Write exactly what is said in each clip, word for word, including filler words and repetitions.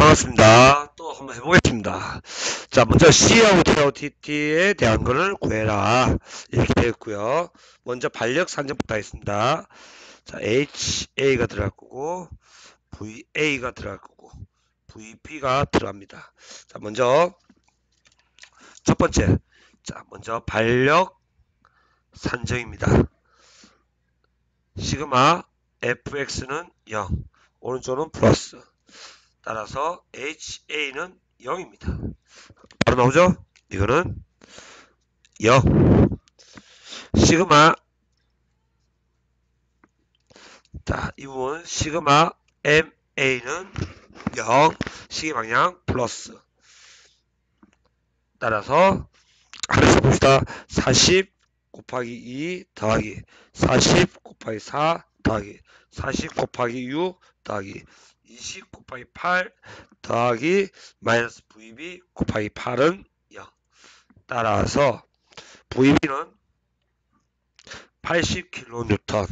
반갑습니다. 또 한번 해보겠습니다. 자, 먼저 C하고 T하고 T에 대한 거를 구해라. 이렇게 되었고요. 먼저 반력 산정부터 하겠습니다. 자, 에이치에이가 들어갈 거고, 브이에이가 들어갈 거고, 브이피가 들어갑니다. 자, 먼저 첫 번째. 자, 먼저 반력 산정입니다. 시그마 에프엑스는 영, 오른쪽은 플러스. 따라서 에이치에이는 영입니다. 바로 나오죠? 이거는 영. 시그마, 자, 이 부분 시그마 엠에이는 영, 시계방향 플러스. 따라서 하나씩 봅시다. 사십 곱하기 이 더하기 사십 곱하기 사 더하기 사십 곱하기 육 더하기 이십 곱하기 팔 더하기 마이너스 브이비 곱하기 팔은 영. 따라서 브이비는 팔십 킬로뉴턴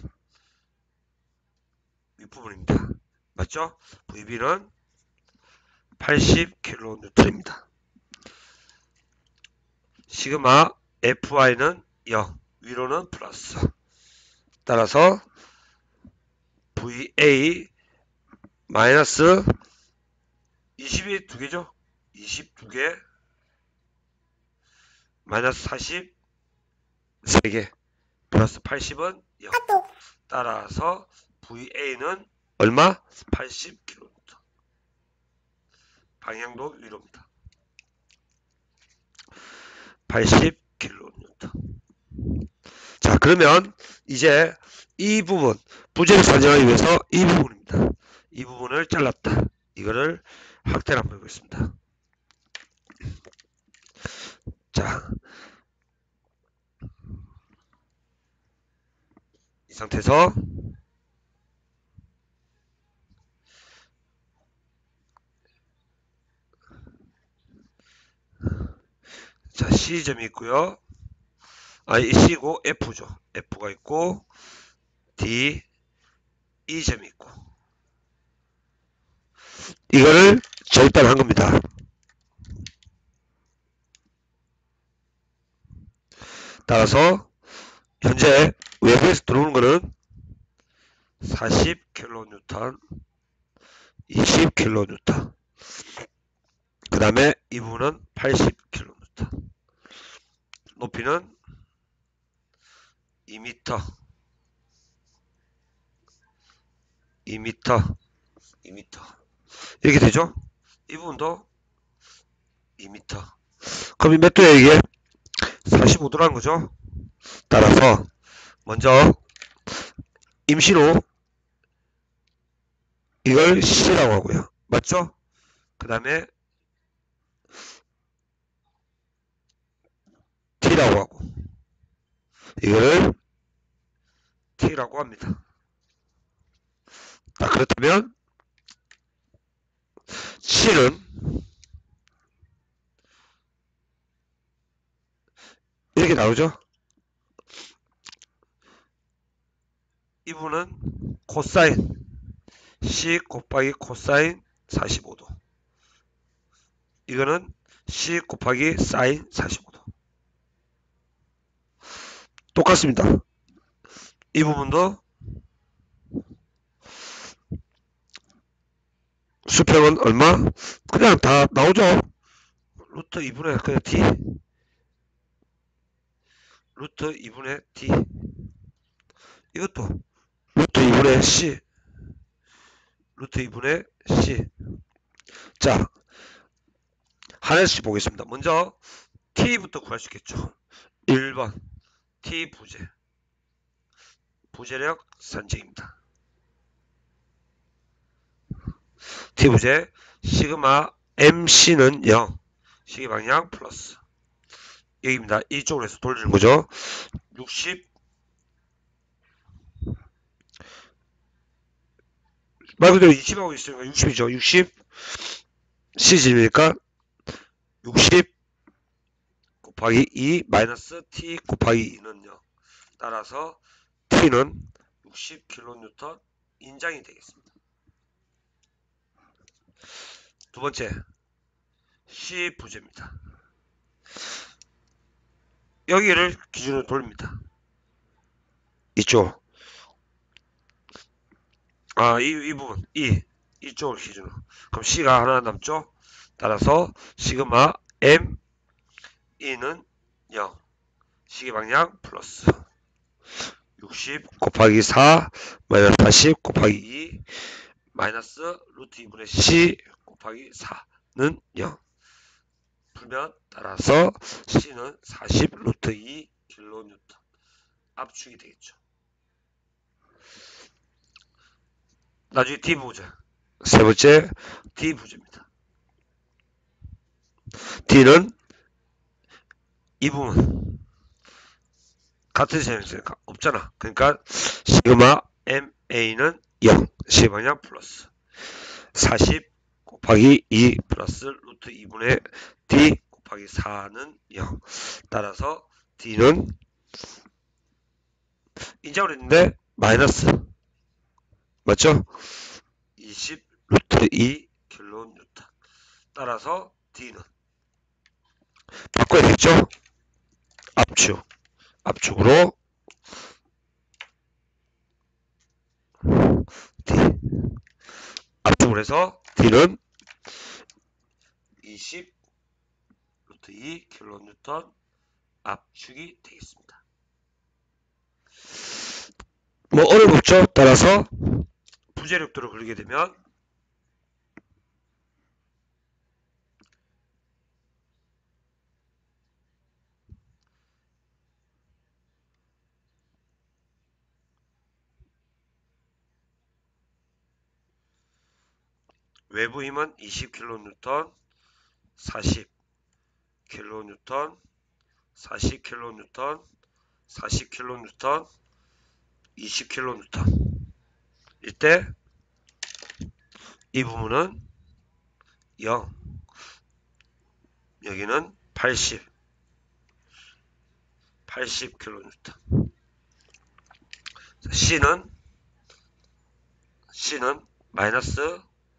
윗부분입니다. 맞죠? 브이비는 팔십 킬로뉴턴입니다. 시그마 에프와이는 영, 위로는 플러스. 따라서 브이에이 마이너스 이십이 두 개죠? 이십이 개 마이너스 사십 세 개 플러스 팔십은 영. 따라서 브이에이는 얼마? 팔십 킬로미터. 방향도 위로입니다. 팔십 킬로미터. 자, 그러면 이제 이 부분 부재를 산정하기 위해서 이 부분입니다. 이 부분을 잘랐다. 이거를 확대를 한번 해보겠습니다. 자, 이 상태에서 자, C점이 있고요. 아, 이 C고 F죠. F가 있고 D, E점이 있고 이거를 절단을 한 겁니다. 따라서 현재 외부에서 들어오는 거는 사십 킬로뉴턴, 이십 킬로뉴턴. 그 다음에 이 부분은 팔십 킬로뉴턴. 높이는 이 미터, 이 미터, 이 미터. 이렇게 되죠? 이 부분도 이 미터. 그럼 몇 도야 이게? 사십오 도라는 거죠? 따라서 먼저 임시로 이걸 C라고 하고요. 맞죠? 그 다음에 T라고 하고 이거를 T라고 합니다. 자, 그렇다면 C는 이렇게 나오죠? 이 부분은 코사인 C 곱하기 코사인 사십오 도. 이거는 C 곱하기 사인 사십오 도. 똑같습니다. 이 부분도 수평은 얼마? 그냥 다 나오죠. 루트 이분의 그냥 D. 루트 이분의 D. 이것도 루트 이분의 C. 루트 이분의 C. 자, 하나씩 보겠습니다. 먼저 T부터 구할 수 있겠죠. 일 번 T 부재. 부재력 산정입니다. T 부재 시그마 엠씨는 영, 시계방향 플러스. 여기입니다. 이쪽으로 해서 돌리는 거죠. 육십 말 그대로 이십 하고 있으니까 육십이죠. 육십 C집이니까 육십 곱하기 이 마이너스 T 곱하기 이는 영. 따라서 T는 육십 킬로뉴턴 인장이 되겠습니다. 두 번째 C 부재입니다. 여기를 기준으로 돌립니다. 이쪽 아, 이, 이 부분 이 이쪽을 기준으로. 그럼 C가 하나 남죠. 따라서 시그마 M E는 영, 시계 방향 플러스 육십 곱하기 사 마이너스 사십 곱하기 이 마이너스 루트 이분의 C 곱하기 사는 영. 풀면 따라서 C는 사십 루트 이 킬로뉴턴 압축이 되겠죠. 나중에 D 부재. 세 번째 D 부재입니다. D는 이 부분 같은 셈이니까 없잖아. 그러니까 시그마 엠에이는 영, C 방향 플러스 사십 곱하기 이 플러스 루트 이분의 D 곱하기 사는 영. 따라서 D는 인정을 했는데 마이너스 맞죠? 이십 루트 이 킬로뉴턴. 따라서 D는 바꿔야겠죠? 압축 압축으로 D 압축을 해서 D는 이십 루트 이 킬로뉴턴 압축이 되겠습니다. 뭐 어려움 없죠? 따라서 부재력도를 그리게 되면 외부 힘은 이십 킬로뉴턴, 사십 킬로뉴턴, 사십 킬로뉴턴, 사십 킬로뉴턴, 이십 킬로뉴턴. 이때 이 부분은 영, 여기는 팔십, 팔십 킬로뉴턴. C는 C는 마이너스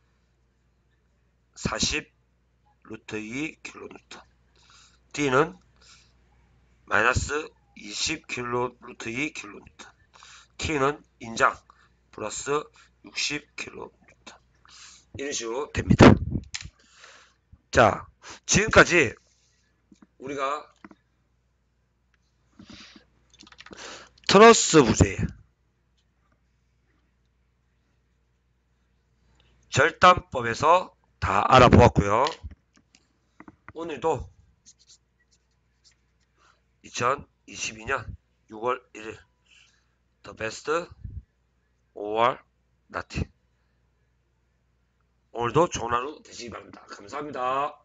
사십 루트 이 킬로뉴턴. D는 마이너스 이십 킬로 루트 이 킬로뉴턴. T는 인장 플러스 육십 킬로뉴턴. 이런 식으로 됩니다. 자, 지금까지 우리가 트러스 부재 절단법에서 다 알아보았고요. 오늘도 이천이십이 년 유월 일일 The best or nothing. 오늘도 좋은 하루 되시기 바랍니다. 감사합니다.